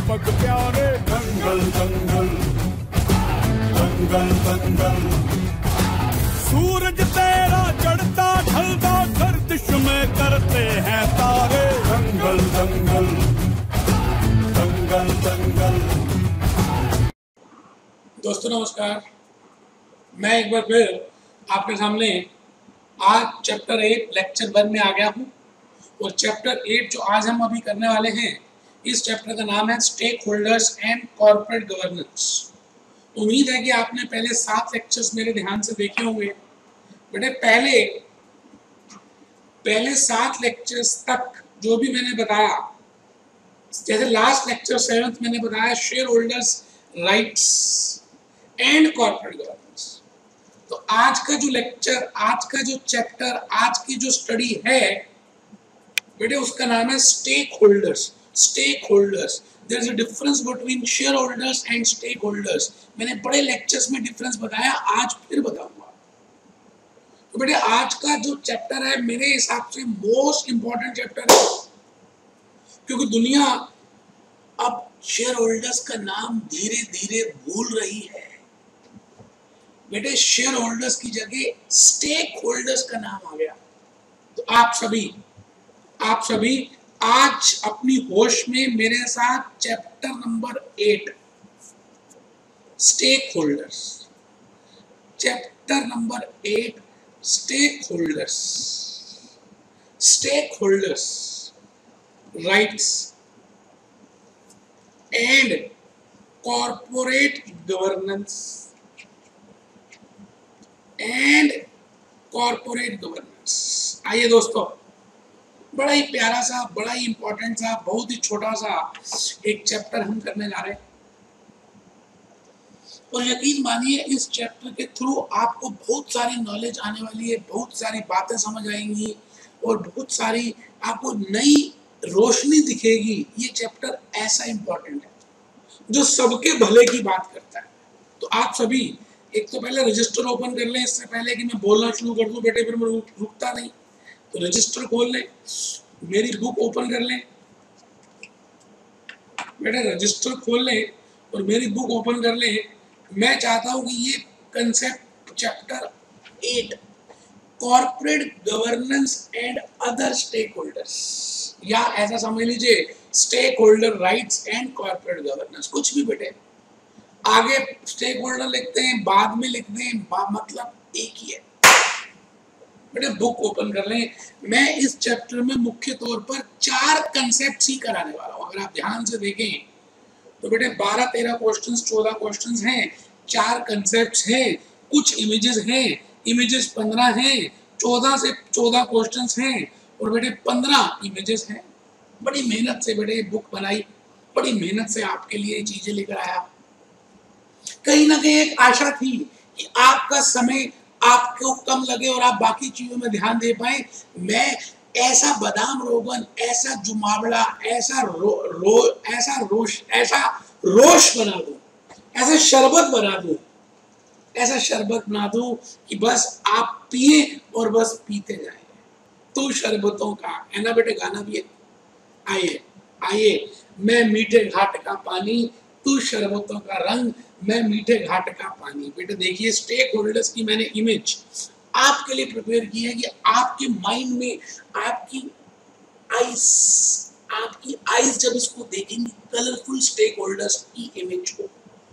अध्यापक प्यारे। दंगल दंगल दंगल दंगल, सूरज तेरा चढ़ता ढलता गर्दिश में करते हैं तारे। दंगल दंगल दंगल दंगल। दोस्तों नमस्कार, मैं एक बार फिर आपके सामने आज चैप्टर 8 लेक्चर 1 में आ गया हूँ। और चैप्टर 8 जो आज हम अभी करने वाले हैं, इस चैप्टर का नाम है stakeholders and corporate governance. उम्मीद है कि आपने पहले 7 लेक्चर्स मेरे ध्यान से देखे होंगे। बेटे पहले 7 लेक्चर्स तक जो भी मैंने बताया, जैसे लास्ट लेक्चर 7th मैंने बताया shareholders rights and corporate governance. तो आज का जो लेक्चर, आज का जो चैप्टर, आज की जो स्टडी है बेटे, उसका नाम है stakeholders. Stakeholders, there is a difference between shareholders and stakeholders. मैंने बड़े लेक्चर्स में डिफरेंस बताया, आज फिर बताऊंगा। तो बेटे आज का जो चैप्टर है मेरे हिसाब से मोस्ट इंपॉर्टेंट चैप्टर है, क्योंकि दुनिया अब शेयर होल्डर्स का नाम धीरे धीरे भूल रही है। बेटे शेयर होल्डर्स की जगह स्टेक होल्डर्स का नाम आ गया। तो आप सभी आज अपनी होश में मेरे साथ chapter number 8 stakeholders, chapter number 8 stakeholders rights and corporate governance आइए दोस्तों, बड़ा ही प्यारा सा, बड़ा ही इंपॉर्टेंट सा, बहुत ही छोटा सा एक चैप्टर हम करने जा रहे हैं। और यकीन मानिए इस चैप्टर के थ्रू आपको बहुत सारी नॉलेज आने वाली है, बहुत सारी बातें समझ आएंगी और बहुत सारी आपको नई रोशनी दिखेगी। ये चैप्टर ऐसा इंपॉर्टेंट है जो सबके भले की बात करता है। तो आप सभी एक तो पहले रजिस्टर ओपन कर लें, इससे पहले कि मैं बोलना शुरू कर दूं बेटे, फिर मैं रुकता नहीं। तो रजिस्टर खोल लें, मेरी बुक ओपन कर लें बेटे, रजिस्टर खोल लें और मेरी बुक ओपन कर लें। मैं चाहता हूं कि ये concept chapter 8 corporate governance and other stakeholders, या ऐसा समझ लीजिए stakeholder rights and corporate governance, कुछ भी बेटे। आगे स्टेक होल्डर लिखते हैं, बाद में लिखते हैं, मतलब एक ही है बेटे। बुक ओपन कर लें। मैं इस चैप्टर में मुख्य तौर पर 4 कंसेप्ट ही कराने वाला हूं। अगर आप ध्यान से देखें तो बेटे 12-13 क्वेश्चंस, 14 क्वेश्चंस हैं, 4 कंसेप्ट्स हैं, कुछ इमेजेस हैं, इमेजेस 15 हैं, 14 से 14 क्वेश्चंस हैं और बेटे 15 इमेजेस हैं। बड़ी मेहनत से बेटे बुक बनाई, बड़ी मेहनत से आपके लिए चीजें लेकर आया। कहीं ना कहीं एक आशा थी कि आपका समय आपको कम लगे और आप बाकी चीजों में ध्यान दे पाए। मैं ऐसा बादाम रोगन, ऐसा जुमावड़ा, ऐसा रोश बना दूं, ऐसा शरबत बना दूं कि बस आप पिए और बस पीते जाए। तो शरबतों का है ना बेटे, गाना भी है। आइए मैं मीठे घाट का पानी, तू शरबतों का रंग, मैं मीठे घाट का पानी। बेटे देखिए स्टेक होल्डर्स की मैंने इमेज आपके लिए प्रिपेयर की है कि आपके माइंड में आपकी आईज जब इसको देखेंगे कलरफुल स्टेक होल्डर्स की इमेज को,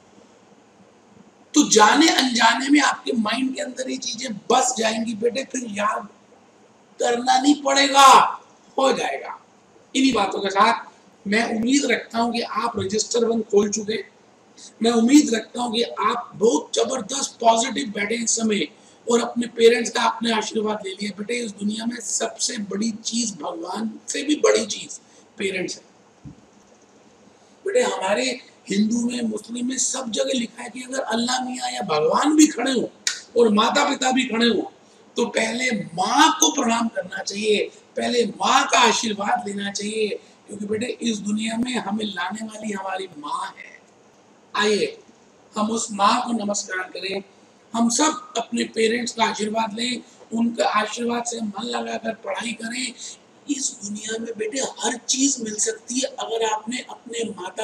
तो जाने अनजाने में आपके माइंड के अंदर ये चीजें बस जाएंगी बेटे, फिर याद करना नहीं पड़ेगा, हो जाएगा। इन्हीं बातों के साथ मैं उम्मीद रखता हूं कि आप रजिस्टर 1 खोल चुके। मैं उम्मीद रखता हूं कि आप बहुत जबरदस्त पॉजिटिव बैठे इस समय और अपने पेरेंट्स का आपने आशीर्वाद ले लिया। बेटे इस दुनिया में सबसे बड़ी चीज, भगवान से भी बड़ी चीज पेरेंट्स है। बेटे हमारे हिंदू में, मुस्लिम में सब जगह लिखा है कि अगर अल्लाह मियाँ या भगवान भी खड़े हो और माता पिता भी खड़े हो तो पहले माँ को प्रणाम करना चाहिए, पहले माँ का आशीर्वाद लेना चाहिए, क्योंकि बेटे इस दुनिया में हमें लाने वाली हमारी माँ है। आइए हम उस माँ को नमस्कार करें, हम सब अपने पेरेंट्स का आशीर्वाद लें, उनका आशीर्वाद से मन लगाकर पढ़ाई करें। इस दुनिया में बेटे हर चीज मिल सकती है अगर आपने अपने माता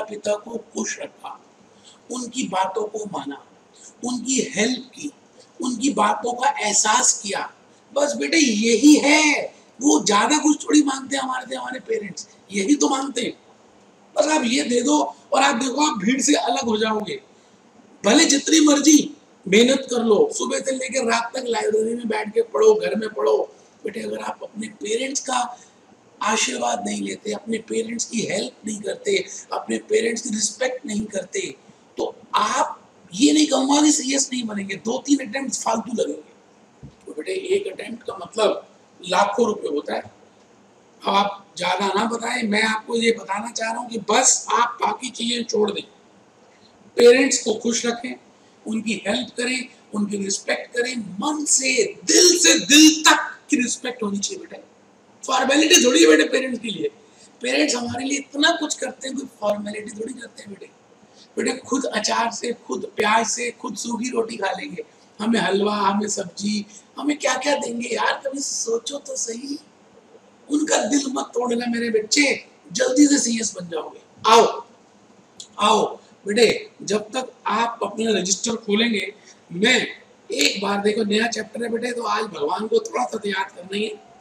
पिता को खुश रखा, उनकी बातों को माना, उनकी हेल्प की, उनकी बातों का एहसास किया। बस बेटे यही है, वो ज्यादा कुछ थोड़ी मांगते हैं हमारे से हमारे पेरेंट्स, यही तो मांगते हैं। बस आप ये दे दो और आप देखो आप भीड़ से अलग हो जाओगे। भले जितनी मर्जी मेहनत कर लो, सुबह से लेकर रात तक लाइब्रेरी में बैठ के पढ़ो, घर में पढ़ो, बेटे अगर आप अपने पेरेंट्स का आशीर्वाद नहीं लेते, अपने पेरेंट्स की हेल्प नहीं करते, अपने पेरेंट्स की रिस्पेक्ट नहीं करते, तो आप ये नहीं कहूंगा कि सीएस नहीं बनेंगे, 2-3 अटेम्प्ट फालतू लगेंगे। तो बेटे एक अटेम्प्ट का मतलब लाखों रुपए होता है। अब आप ज्यादा ना बताएं, मैं आपको ये बताना चाह रहा हूँ कि बस आप बाकी चीजें छोड़ दें, पेरेंट्स को खुश रखें, उनकी हेल्प करें, उनकी रिस्पेक्ट करें, मन से दिल तक की रिस्पेक्ट होनी चाहिए बेटा। फॉर्मेलिटी थोड़ी है बेटे पेरेंट्स के लिए, पेरेंट्स हमारे लिए इतना कुछ करते हैं, कोई फॉर्मेलिटी थोड़ी करते हैं बेटे। बेटे खुद अचार से, खुद प्याज से, खुद सूखी रोटी खा लेंगे, हमें हलवा, हमें सब्जी, हमें क्या क्या देंगे यार, कभी सोचो तो सही। उनका दिल मत तोड़ना मेरे बच्चे, जल्दी से सीएस बन जाओगे। आओ आओ बेटे, जब तक आप अपना रजिस्टर खोलेंगे, मैं एक बार देखो नया चैप्टर है बेटे, तो आज भगवान को थोड़ा सा याद करना ही है।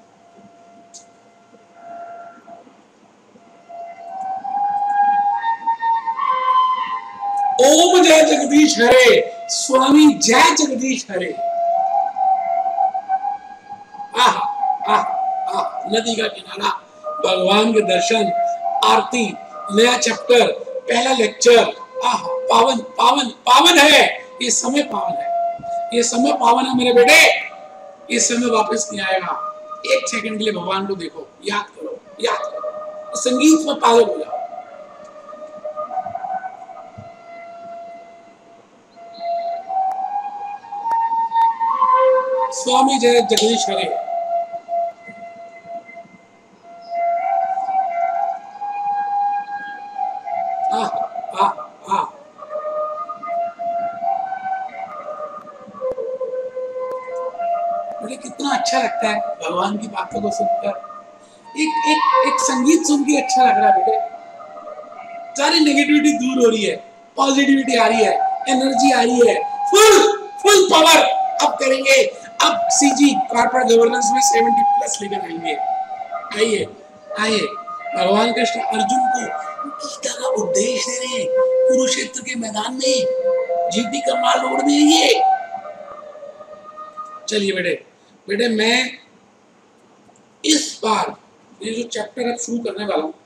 ओम जय जगदीश हरे, स्वामी जय जगदीश हरे। आह आह आह, नदी का किनारा, भगवान के दर्शन, आरती, नया चैप्टर, पहला लेक्चर, आह पावन पावन पावन है ये समय, पावन है ये समय, पावन है मेरे बेटे। ये समय वापस नहीं आएगा। एक सेकंड के लिए भगवान को देखो, याद करो, याद करो, संगीत में पागल हो जाओ। स्वामी जय जगदीश हरे। मुझे कितना अच्छा लगता है भगवान की बातों को सुनकर। एक संगीत सुन के अच्छा लग रहा है बेटे। सारी नेगेटिविटी दूर हो रही है, पॉजिटिविटी आ रही है, एनर्जी आ रही है, फुल पावर। अब करेंगे, अब सीजी कॉर्पोरेट गवर्नेंस में 70+ लेकर आएंगे। आइए आइए, भगवान कृष्ण अर्जुन को गीता का उपदेश दे रहे हैं कुरुक्षेत्र के मैदान में, जीटी कमाल रोड में। ये चलिए बेटे मैं इस बार ये जो चैप्टर अब शुरू करने वाला हूं,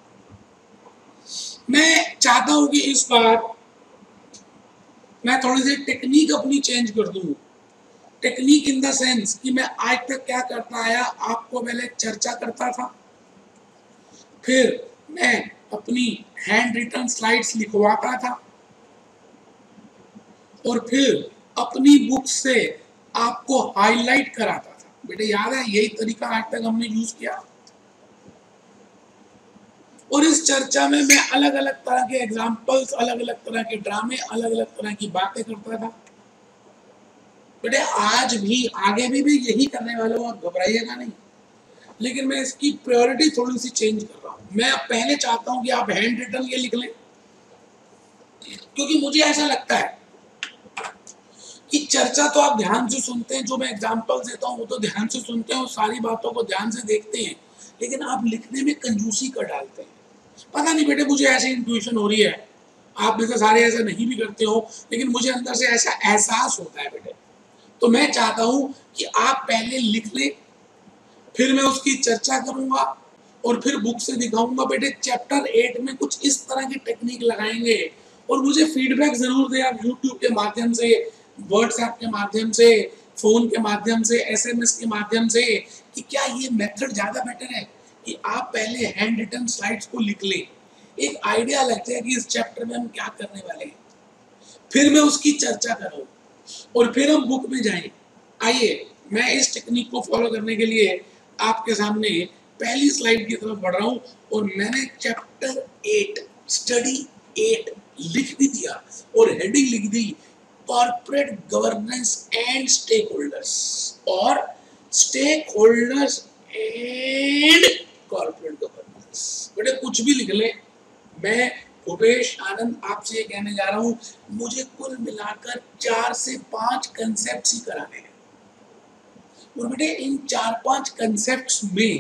मैं चाहता हूं कि इस बार मैं थोड़ी सी टेक्निक अपनी चेंज कर दूं। टेक्निक इन द सेंस कि मैं आज तक क्या करता आया, आपको पहले चर्चा करता था, फिर मैं अपनी हैंड रिटन स्लाइड्स लिखवाता था, और फिर अपनी बुक से आपको हाईलाइट कराता था। बेटे याद है, यही तरीका आज तक हमने यूज किया। और इस चर्चा में मैं अलग अलग तरह के एग्जाम्पल्स, अलग अलग तरह के ड्रामे, अलग अलग तरह की बातें करता था। बेटे आज भी, आगे भी यही करने वाला हूं, आप घबराइएगा नहीं। लेकिन मैं इसकी प्रायोरिटी थोड़ी सी चेंज कर रहा हूं। मैं पहले चाहता हूं कि आप हैंड रिटन ये लिख लें, क्योंकि मुझे ऐसा लगता है कि चर्चा तो आप ध्यान से सुनते हैं, जो मैं एग्जाम्पल देता हूँ वो तो ध्यान से सुनते हैं और सारी बातों को ध्यान से देखते हैं, लेकिन आप लिखने में कंजूसी कर डालते हैं। पता नहीं बेटे, मुझे ऐसी इंट्यूशन हो रही है, आप में से सारे ऐसा नहीं भी करते हो, लेकिन मुझे अंदर से ऐसा एहसास होता है बेटे। तो मैं चाहता हूं कि आप पहले लिख लें, फिर मैं उसकी चर्चा करूंगा और फिर बुक से दिखाऊंगा। बेटे चैप्टर 8 में कुछ इस तरह की टेक्निक लगाएंगे, और मुझे फीडबैक जरूर दें आप यूट्यूब के माध्यम से, व्हाट्सएप के माध्यम से, फोन के माध्यम से, एसएमएस के माध्यम से, कि क्या ये मेथड ज्यादा बेटर है कि आप पहले हैंड रिटन स्लाइड्स को लिख लें, एक आइडिया लगता है कि इस चैप्टर में हम क्या करने वाले हैं, फिर मैं उसकी चर्चा करूं और फिर हम बुक में जाएं। आइए मैं इस टेक्निक को फॉलो करने के लिए आपके सामने पहली स्लाइड की तरफ बढ़ रहा हूं, और मैंने चैप्टर 8 स्टडी 8 लिख भी दिया और हेडिंग लिख दी, corporate governance and stakeholders, और stakeholders and corporate governance. बेटे कुछ भी लिख ले, मैं भूपेश आनंद आपसे ये कहने जा रहा हूं, मुझे कुल मिलाकर 4 से 5 कंसेप्ट ही कराने हैं। और बेटे इन 4-5 कंसेप्ट्स में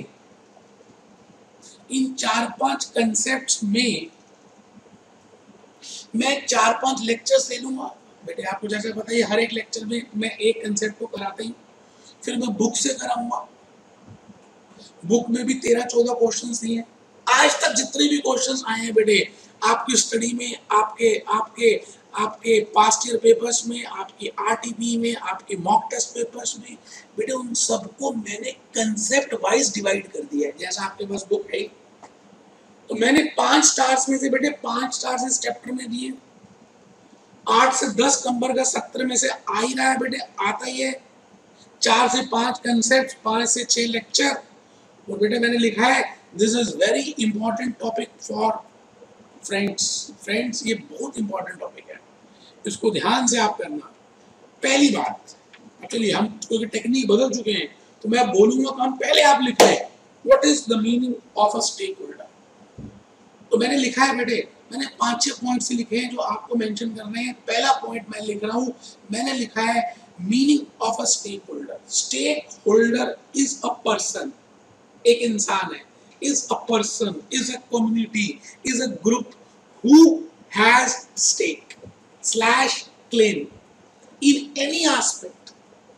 मैं 4-5 लेक्चर्स ले लूंगा। बेटे आपको जैसे पता है हर एक लेक्चर में मैं एक कंसेप्ट को कराता ही, फिर मैं बुक से कराऊंगा। बुक में भी 13-14 क्वेश्चंस दिए। आज तक जितने भी क्वेश्चंस आए हैं बेटे आपकी स्टडी में, आपके आपके आपके पास्ट ईयर पेपर्स में, आपके आरटीपी में, आपके मॉक टेस्ट पेपर्स में, बेटे उन सबको मैंने कंसेप्ट वाइज डिवाइड कर दिया है। जैसा आपके पास बुक है तो मैंने 5 स्टार्स में से बेटे 5 स्टार्स इस चैप्टर में दिए। 8 से 10 नंबर का 17 में से आ ही रहा है बेटे, आता ही है। 4 से 5 कंसेप्ट, 5 से 6 लेक्चर। और बेटे मैंने लिखा है this is very important topic for friends ये बहुत इंपॉर्टेंट टॉपिक है, इसको ध्यान से आप करना। पहली बात, चलिए हम क्योंकि टेक्निक बदल चुके हैं तो मैं बोलूंगा काम, पहले आप लिख लें what is the meaning of a stakeholder. तो मैंने लिखा है बेटे, मैंने 5-6 पॉइंट्स लिखे हैं जो आपको मेंशन करने हैं। पहला पॉइंट मैं लिख रहा हूं, मैंने लिखा है meaning of a stakeholder. Stakeholder is a person, एक इंसान है, is a person, is a community, is a group who has stake slash claim in any aspect,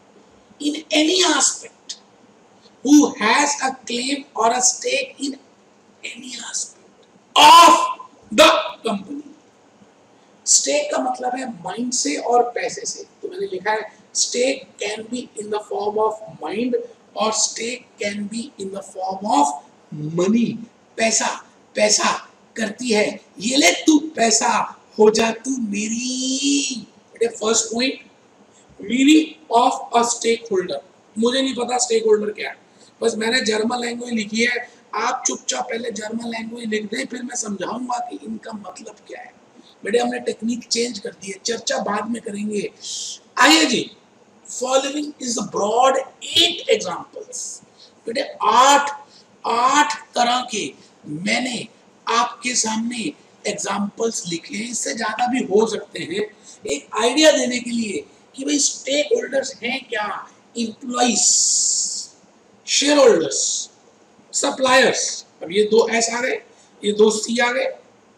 who has a claim or a stake in any aspect of the company. Stake का मतलब है mind से और पैसे से। तो मैंने लिखा है stake can be in the form of mind और stake can be in the form of money. पैसा पैसा करती है, ये ले तू पैसा हो जा तू मेरी। First point meaning of a stakeholder. मुझे नहीं पता स्टेक होल्डर क्या है, बस मैंने जर्मन लैंग्वेज लिखी है। आप चुपचाप पहले जर्मन लैंग्वेज लिख दें, फिर मैं समझाऊंगा कि इनका मतलब क्या है। बेटे हमने टेक्निक चेंज कर दी है, चर्चा बाद में करेंगे। आइए जी, following is the broad 8 examples. बेटे 8 तरह के मैंने आपके सामने एग्जांपल्स लिखे हैं, इससे ज्यादा भी हो सकते हैं, एक आइडिया देने के लिए कि भाई स्टेक होल्डर्स हैं क्या। इंप्लॉइज, शेयर होल्डर्स, सप्लायर्स, अब ये 2 एस आ गए, ये 2 सी आ गए,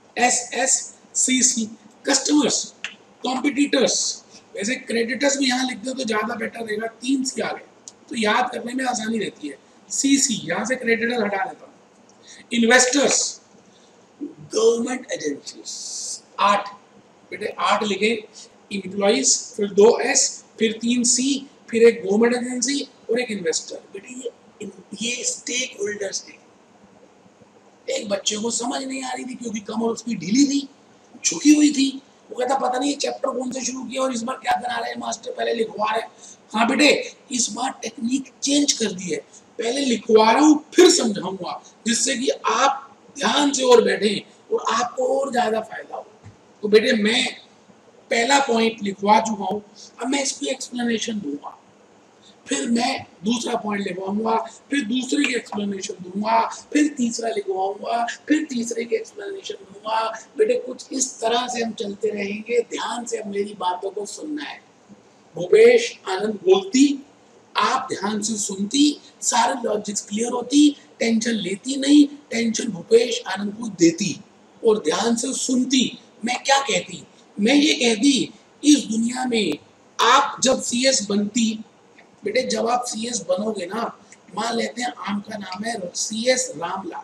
SSCC, कस्टमर्स, कॉम्पिटिटर्स। वैसे क्रेडिटर्स भी यहाँ लिख दो तो ज्यादा बेटर रहेगा, 3 सी आ गए तो याद करने में आसानी रहती है। CC यहाँ से क्रेडिटर हटा देता हूँ। इन्वेस्टर्स, गवर्नमेंट एजेंसीज, 8 बेटे 8 लिखे। इम्प्लॉइज, फिर 2 S, फिर 3 C, फिर एक गवर्नमेंट एजेंसी और एक इन्वेस्टर। बेटे ये स्टेक होल्डर्स हैं। एक बच्चे को समझ नहीं आ रही थी क्योंकि कमर उसकी ढीली थी, झुकी हुई थी। वो कहता पता नहीं ये चैप्टर कौन से शुरू किया और इस बार क्या करा रहे हैं मास्टर, पहले लिखवा रहे हैं। हाँ बेटे इस बार टेक्निक चेंज कर दी है, पहले लिखवा रहा हूँ फिर समझाऊंगा, जिससे कि आप ध्यान से और बैठे और आपको और ज्यादा फायदा हो। तो बेटे मैं पहला पॉइंट लिखवा चुका हूं, अब मैं इसकी एक्सप्लेनेशन दूंगा, फिर मैं दूसरा पॉइंट लिखवाऊंगा, फिर दूसरे की एक्सप्लेनेशन दूंगा, फिर तीसरा लिखवाऊंगा, फिर तीसरे की एक्सप्लेनेशन दूंगा। बेटे कुछ इस तरह से हम चलते रहेंगे, ध्यान से अब मेरी बातों को सुनना है। भूपेश आनंद बोलती, आप ध्यान से सुनती, सारे लॉजिक्स क्लियर होती, टेंशन लेती नहीं, टेंशन भूपेश आनंद को देती और ध्यान से सुनती। मैं क्या कहती, मैं ये कहती इस दुनिया में आप जब CS बनती, बेटे जब आप CS बनोगे ना, मान लेते हैं आम का नाम है CS रामलाल,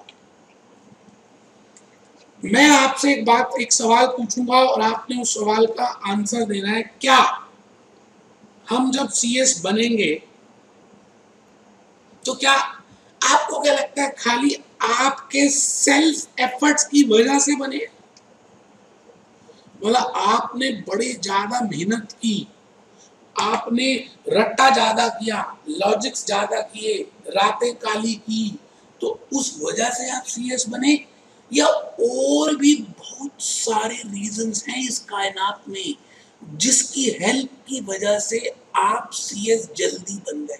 मैं आपसे एक सवाल पूछूंगा और आपने उस सवाल का आंसर देना है। क्या हम जब CS बनेंगे तो क्या आपको क्या लगता है खाली आपके सेल्फ एफर्ट्स की वजह से बने? मतलब आपने बड़े ज्यादा मेहनत की, आपने रट्टा ज्यादा किया, लॉजिक्स ज्यादा किए, रातें काली की, तो उस वजह से आप CS बने? या और भी बहुत सारे रीजंस हैं इस कायनात में जिसकी हेल्प की वजह से आप CS जल्दी बन गए?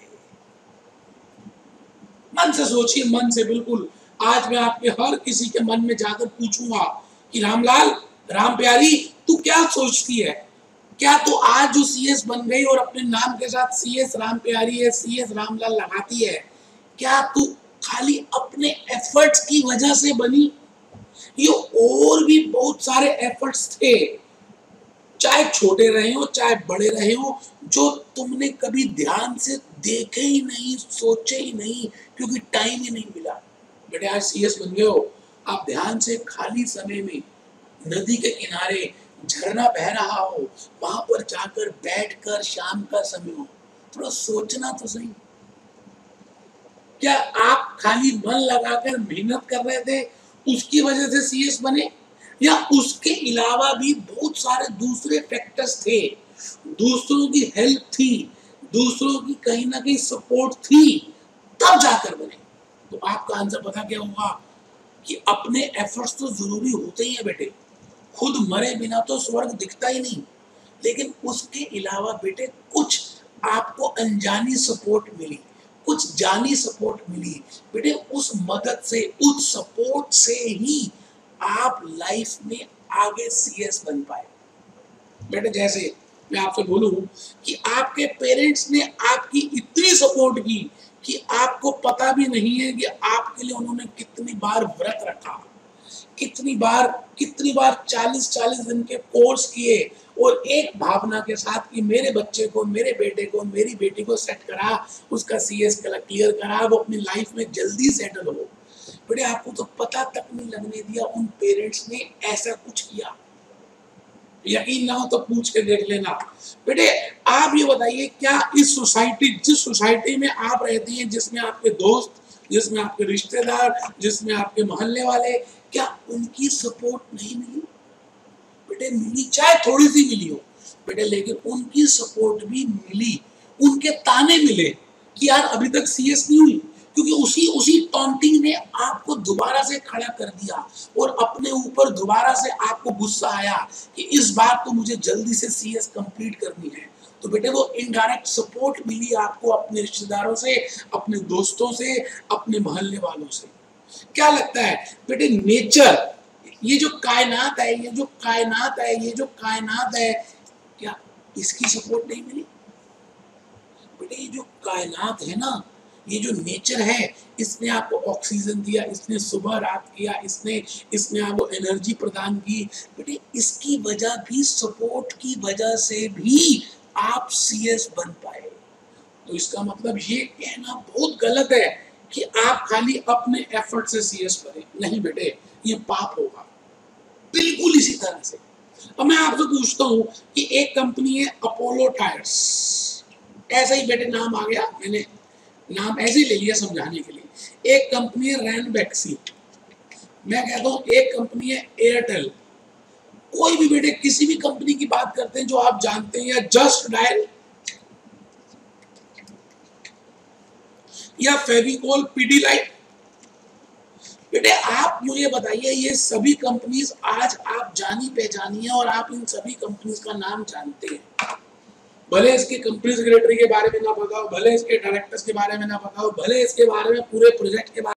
मन से सोचिए, मन से बिल्कुल। आज मैं आपके हर किसी के मन में जाकर पूछूंगा कि रामलाल, राम प्यारी, तू क्या सोचती है? क्या तू आज जो सीएस बन गई और अपने नाम के साथ सीएस राम प्यारी है, सीएस रामलाल लगाती है, क्या तू खाली अपने एफर्ट्स की वजह से बनी? ये और भी बहुत सारे एफर्ट्स थे, चाहे छोटे रहे हो चाहे बड़े रहे हो, जो तुमने कभी ध्यान से देखे ही नहीं, सोचे ही नहीं, क्योंकि टाइम ही नहीं मिला। बेटे आज सीएस बन गए हो, आप ध्यान से खाली समय में नदी के किनारे झरना बह रहा हो, वहां पर जाकर बैठकर शाम का समय हो, थोड़ा सोचना तो सही। क्या आप खाली मन लगाकर मेहनत कर रहे थे, उसकी वजह से सीएस बने, या उसके अलावा भी बहुत सारे दूसरे फैक्टर्स थे, दूसरों की हेल्प थी, दूसरों की कहीं ना कहीं सपोर्ट थी, तब जाकर बने? तो आपका आंसर पता क्या होगा कि अपने एफर्ट्स तो जरूरी होते ही है बेटे, खुद मरे बिना तो स्वर्ग दिखता ही नहीं, लेकिन उसके अलावा बेटे कुछ आपको अनजानी सपोर्ट मिली, कुछ जानी सपोर्ट मिली बेटे, उस मदद से, उस सपोर्ट से ही आप लाइफ में आगे सीएस बन पाए। बेटे जैसे मैं आपसे बोलूं कि आपके पेरेंट्स ने आपकी इतनी सपोर्ट की कि आपको पता भी नहीं है कि आपके लिए उन्होंने कितनी बार व्रत रखा, कितनी बार 40-40 दिन के कोर्स किए, और एक भावना के साथ कि मेरे बच्चे को, मेरे बेटे को, मेरी बेटी को सेट करा, उसका सीएस क्लियर करा, वो अपनी लाइफ में जल्दी सेटल हो। बेटे आपको तो पता तक नहीं लगने दिया उन पेरेंट्स ने ऐसा कुछ किया। यकीन ना हो तो पूछ के देख लेना। बेटे आप ये बताइए, क्या इस सोसाइटी, जिस सोसाइटी में आप रहते हैं, जिसमें आपके दोस्त, जिसमें आपके रिश्तेदार, जिसमें आपके मोहल्ले वाले, क्या उनकी सपोर्ट नहीं मिली? बेटे मिली, चाहे थोड़ी सी मिली हो बेटे, लेकिन उनकी सपोर्ट भी मिली, उनके ताने मिले कि यार अभी तक सीएस नहीं हुई, क्योंकि उसी टॉन्टिंग ने आपको दोबारा से खड़ा कर दिया, और अपने ऊपर दोबारा से आपको गुस्सा आया कि इस बार तो मुझे जल्दी से सीएस कंप्लीट करनी है। तो बेटे वो इनडायरेक्ट सपोर्ट मिली आपको अपने रिश्तेदारों से, अपने दोस्तों से, अपने मोहल्ले वालों से। क्या लगता है बेटे, नेचर, ये जो कायनात है, ये जो कायनात है, क्या इसकी सपोर्ट नहीं मिली? बेटे ये जो कायनात है ना, ये जो नेचर है, इसने आपको ऑक्सीजन दिया, इसने सुबह रात किया, इसने आपको एनर्जी प्रदान की बेटे, इसकी वजह भी, सपोर्ट की वजह से भी आप सीएस बन पाए। तो इसका मतलब ये कहना बहुत गलत है कि आप खाली अपने एफर्ट से सीएस बने, नहीं बेटे, ये पाप होगा। बिल्कुल इसी तरह से अब मैं आपसे पूछता हूं कि एक कंपनी है अपोलो टायर्स, ऐसा ही बेटे नाम आ गया, मैंने नाम ऐसे ही ले लिया समझाने के लिए। एक कंपनी है रैनबैक्सी, मैं कहता हूं एक कंपनी है एयरटेल। कोई भी बेटे किसी भी कंपनी की बात करते हैं जो आप जानते हैं, या जस्ट डायल, या फेविकोल, पीडीलाइट, बेटे आप मुझे बताइए, ये सभी कंपनीज आज आप जानी पहचानी है, और आप इन सभी कंपनीज का नाम जानते हैं। भले इसके कंपनी सेक्रेटरी के बारे में ना पता हो, भले इसके डायरेक्टर्स के बारे में ना पता हो, भले इसके बारे में पूरे प्रोजेक्ट के बारे